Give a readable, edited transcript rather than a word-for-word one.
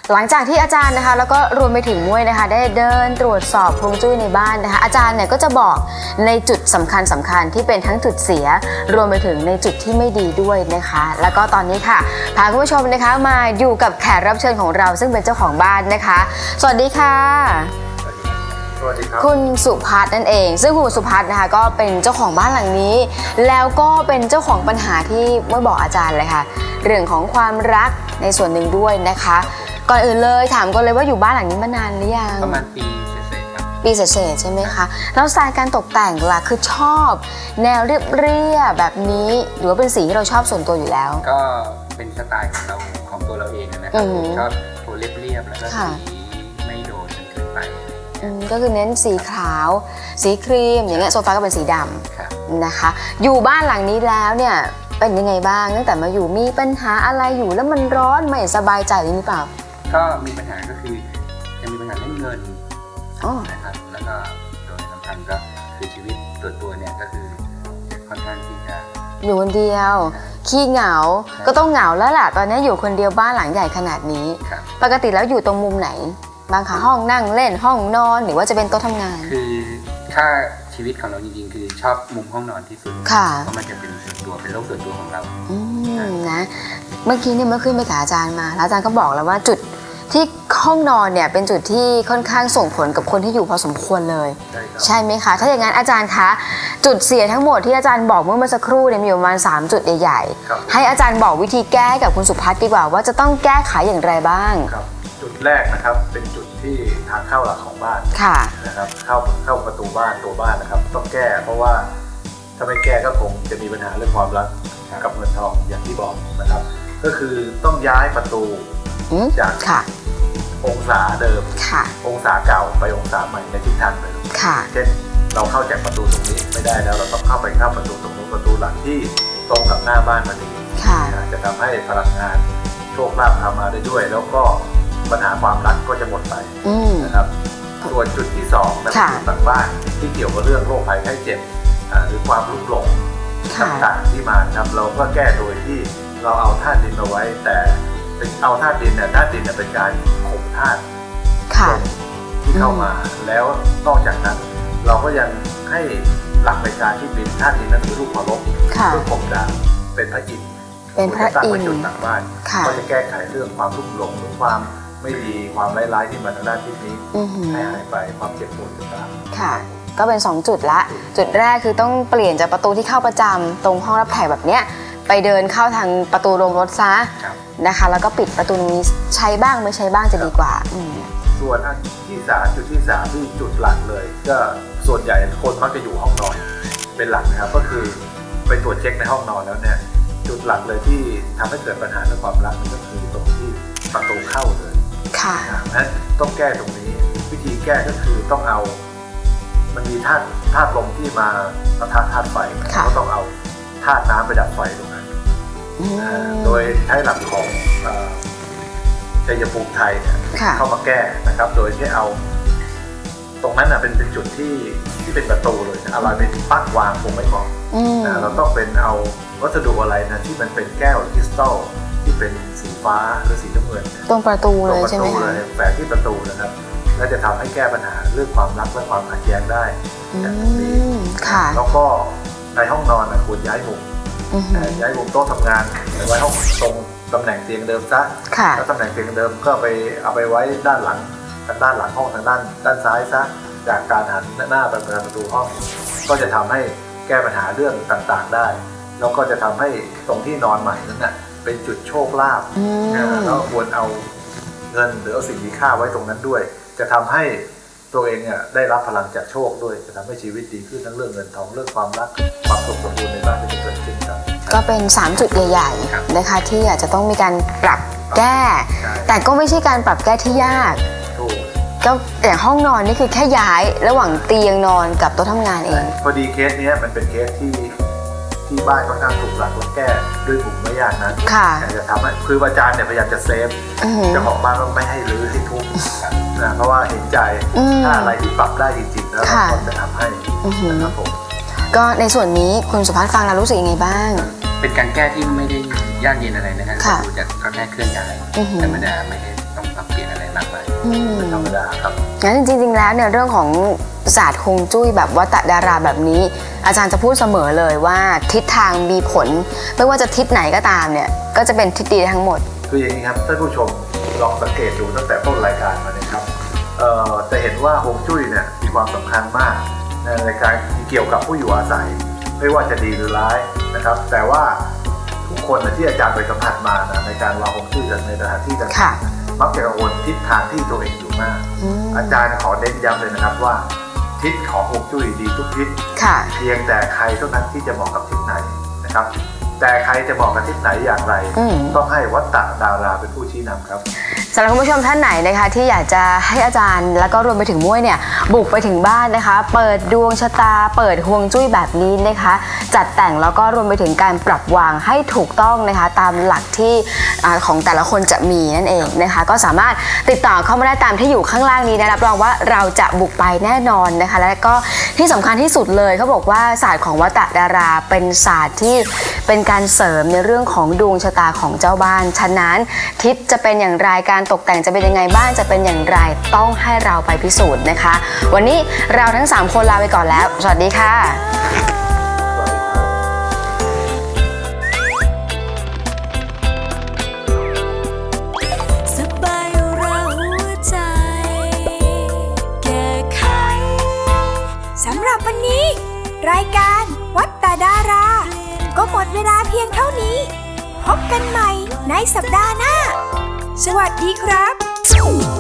หลังจากที่อาจารย์นะคะแล้วก็รวมไปถึงมุ้ยนะคะได้เดินตรวจสอบฮวงจุ้ยในบ้านนะคะอาจารย์เนี่ยก็จะบอกในจุดสำคัญที่เป็นทั้งจุดเสียรวมไปถึงในจุดที่ไม่ดีด้วยนะคะแล้วก็ตอนนี้ค่ะพาคุณผู้ชมนะคะมาอยู่กับแขกรับเชิญของเราซึ่งเป็นเจ้าของบ้านนะคะสวัสดีค่ะสวัสดีครับคุณสุภัทรนั่นเองซึ่งคุณสุภัทรนะคะก็เป็นเจ้าของบ้านหลังนี้แล้วก็เป็นเจ้าของปัญหาที่มุ้ยบอกอาจารย์เลยค่ะเรื่องของความรักในส่วนหนึ่งด้วยนะคะก่อนอื่นเลยถามก่อนเลยว่าอยู่บ้านหลังนี้มานานหรือยังประมาณปีเศษครับปีเศษใช่ไหมคะแล้วสไตล์การตกแต่งล่ะคือชอบแนวเรียบแบบนี้หรือว่าเป็นสีที่เราชอบส่วนตัวอยู่แล้วก็เป็นสไตล์ของเราของตัวเราเองนะครับชอบตัวเรียบแล้วก็สีไม่โดดจนเกินไปก็คือเน้นสีขาวสีครีมอย่างเงี้ยโซฟาก็เป็นสีดำนะคะอยู่บ้านหลังนี้แล้วเนี่ยเป็นยังไงบ้างตั้งแต่มาอยู่มีปัญหาอะไรอยู่แล้วมันร้อนไม่สบายใจหรือเปล่าก็มีปัญหาก็คือจะมีปัญหาเรื่องเงินนะครับแล้วก็โดยสำคัญก็คือชีวิตตัวเนี่ยก็คือค่อนข้างที่จะอยู่คนเดียวขี้เหงาก็ต้องเหงาแล้วล่ะตอนนี้อยู่คนเดียวบ้านหลังใหญ่ขนาดนี้ปกติแล้วอยู่ตรงมุมไหนบางคะห้องนั่งเล่นห้องนอนหรือว่าจะเป็นโต๊ะทำงานคือถ้าชีวิตของเราจริงๆคือชอบมุมห้องนอนที่สุดเพราะมันจะเป็นส่วนตัวเป็นโลกส่วนตัวของเรานะเมื่อกี้เนี่ยเมื่อขึ้นไปกับอาจารย์มาแล้วอาจารย์ก็บอกแล้วว่าจุดที่ห้องนอนเนี่ยเป็นจุดที่ค่อนข้างส่งผลกับคนที่อยู่พอสมควรเลยใช่ไหมคะถ้าอย่างนั้นอาจารย์คะจุดเสียทั้งหมดที่อาจารย์บอกเมื่อสักครู่เนี่ยมีประมาณ3จุดใหญ่ๆให้อาจารย์บอกวิธีแก้กับคุณสุภัทรดีกว่าว่าจะต้องแก้ไขอย่างไรบ้างจุดแรกนะครับเป็นจุดที่ทางเข้าหลักของบ้านนะครับเข้าประตูบ้านตัวบ้านนะครับต้องแก้เพราะว่าถ้าไม่แก้ก็คงจะมีปัญหาเรื่องความรักกับเงินทองอย่างที่บอกนะครับก็คือต้องย้ายประตูจากองศาเดิมองศาเก่าไปองศาใหม่ในทิศทางเดิมเช่นเราเข้าจากประตูตรงนี้ไม่ได้แล้วเราต้องเข้าประตูตรงนู้นประตูหลังที่ตรงกับหน้าบ้านพอดีจะทำให้พลังงานโชคลาภทำมาได้ด้วยแล้วก็ปัญหาความรักก็จะหมดไปนะครับส่วนจุดที่2นะครับจุดต่างบ้านที่เกี่ยวกับเรื่องโรคภัยไข้เจ็บหรือความลุ่มหลงต่างๆที่มาครับเราก็แก้โดยที่เราเอาธาตุดินเอาไว้แต่เอาธาตุดินเนี่ยเป็นการข่มธาตุที่เข้ามาแล้วนอกจากนั้นเราก็ยังให้หลักในการที่เป็นธาตุดินนั้นคือรูปเคารพเพื่อข่มดาวเป็นพระอินทร์ตั้งไว้จุดต่างบ้านก็จะแก้ไขเรื่องความลุ่มหลงหรือความไม่ดีความร้ายที่มาทางด้านทิศนี้ให้หายไปความเจ็บปวดต่างๆค่ะก็เป็น2จุดละจุดแรกคือต้องเปลี่ยนจากประตูที่เข้าประจำตรงห้องรับแขกแบบเนี้ยไปเดินเข้าทางประตูโรงรถซะนะคะแล้วก็ปิดประตูนี้ใช้บ้างไม่ใช้บ้างจะดีกว่าส่วนที่3จุดที่3ที่จุดหลักเลยก็ส่วนใหญ่คนมักจะอยู่ห้องนอนเป็นหลักนะครับก็คือไปตรวจเช็คในห้องนอนแล้วเนี่ยจุดหลักเลยที่ทำให้เกิดปัญหาเรื่องความรักก็คือตรงที่ประตูเข้าเลยนั้นต้องแก้ตรงนี้วิธีแก้ก็คือต้องเอามันมีธาตุลมที่มาปะทะธาตุไฟก็ต้องเอาธาตุน้ำไปดับไฟตรงนั้นโดยใช้หลักของชัยภูมิไทยเข้ามาแก้นะครับโดยที่เอาตรงนั้นเป็นจุดที่เป็นประตูเลยอะไรเป็นปลั๊กวางคงไม่เหมาะเราต้องเป็นเอาวัสดุอะไรนะที่มันเป็นแก้วคริสตัลที่เป็นสีฟ้าหรือสีน้ำเงินตรงประตูเลยใช่ไหมคะแฝงที่ประตูนะครับและจะทำให้แก้ปัญหาเรื่องความรักและความขัดแย้งได้อย่างนี้แล้วก็ในห้องนอนควรย้ายมุมโต๊ะทำงานไว้ห้องตรงตำแหน่งเตียงเดิมซะแล้วตำแหน่งเตียงเดิมก็เอาไปไว้ด้านหลังห้องทางด้านซ้ายซะจากการหันหน้าไปประตูห้องก็จะทำให้แก้ปัญหาเรื่องต่างๆได้แล้วก็จะทำให้ตรงที่นอนใหม่นั้นน่ะเป็นจุดโชคลาภแล้วควรเอาเงินหรือเอาสิ่งมีค่าไว้ตรงนั้นด้วยจะทำให้ตัวเองได้รับพลังจากโชคด้วยจะทำให้ชีวิตดีขึ้นทั้งเรื่องเงินทองเรื่องความรักความสุขสมบูรณ์ในบ้านที่จะเกิดขึ้นครับก็เป็น3จุดใหญ่ๆนะคะที่อาจจะต้องมีการปรับแก้แต่ก็ไม่ใช่การปรับแก้ที่ยากก็อย่างห้องนอนนี่คือแค่ย้ายระหว่างเตียงนอนกับโต๊ะทำงานเองพอดีเคสนี้มันเป็นเคสที่บ้านค่อนข้างถูกหลักและแก้ด้วยกลุ่มไม่ยากนะจะทำให้คืออาจารย์พยายามจะเซฟเจ้าของบ้านก็ไม่ให้รื้อให้ทุบนะเพราะว่าเห็นใจถ้าอะไรที่ปรับได้จริงๆแล้วเราจะทำให้นะครับผมก็ในส่วนนี้คุณสุภัทรฟังแล้วรู้สึกยังไงบ้างเป็นการแก้ที่ไม่ได้ยากเย็นอะไรนะครับดูจากก็แค่เคลื่อนย้ายแต่ไม่ได้ต้องปรับเปลี่ยนเป็นธรรมดาครับงั้นจริงๆแล้วเนี่ยเรื่องของศาสตร์ฮวงจุ้ยแบบวัตดาราแบบนี้อาจารย์จะพูดเสมอเลยว่าทิศทางมีผลไม่ว่าจะทิศไหนก็ตามเนี่ยก็จะเป็นทิศดีทั้งหมดคืออย่างนี้ครับท่านผู้ชมลองสังเกตดูตั้งแต่ต้นรายการมาเลยครับจะเห็นว่าฮวงจุ้ยเนี่ยมีความสำคัญมากในการเกี่ยวกับผู้อยู่อาศัยไม่ว่าจะดีหรือร้ายนะครับแต่ว่าทุกคนที่อาจารย์ไปสัมผัสมานะในการวางฮวงจุ้ยในสถานที่ต่างๆมักจะกังวลทิศทางที่ตัวเองอยู่มากอาจารย์ขอเน้นย้ำเลยนะครับว่าทิศของฮวงจุ้ยดีทุกทิศเพียงแต่ใครเท่านั้นที่จะเหมาะกับทิศไหนนะครับแต่ใครจะเหมาะกับทิศไหนอย่างไรต้องให้วัตตดาราเป็นผู้ชี้นำครับสำหรับคุณผู้ชมท่านไหนนะคะที่อยากจะให้อาจารย์แล้วก็รวมไปถึงม้วยเนี่ยบุกไปถึงบ้านนะคะเปิดดวงชะตาเปิดฮวงจุ้ยแบบนี้นะคะจัดแต่งแล้วก็รวมไปถึงการปรับวางให้ถูกต้องนะคะตามหลักที่ของแต่ละคนจะมีนั่นเองนะคะก็สามารถติดต่อเข้ามาได้ตามที่อยู่ข้างล่างนี้นะรับรองว่าเราจะบุกไปแน่นอนนะคะและก็ที่สำคัญที่สุดเลยเขาบอกว่าศาสตร์ของวัตดาราเป็นศาสตร์ที่เป็นการเสริมในเรื่องของดวงชะตาของเจ้าบ้านฉะนั้นทิศจะเป็นอย่างไรการตกแต่งจะเป็นยังไงบ้านจะเป็นอย่างไรต้องให้เราไปพิสูจน์นะคะวันนี้เราทั้ง3คนลาไปก่อนแล้วสวัสดีค่ะสำหรับวันนี้รายการวัตดาราก็หมดเวลาเพียงเท่านี้พบกันใหม่ในสัปดาห์หน้าสวัสดีครับ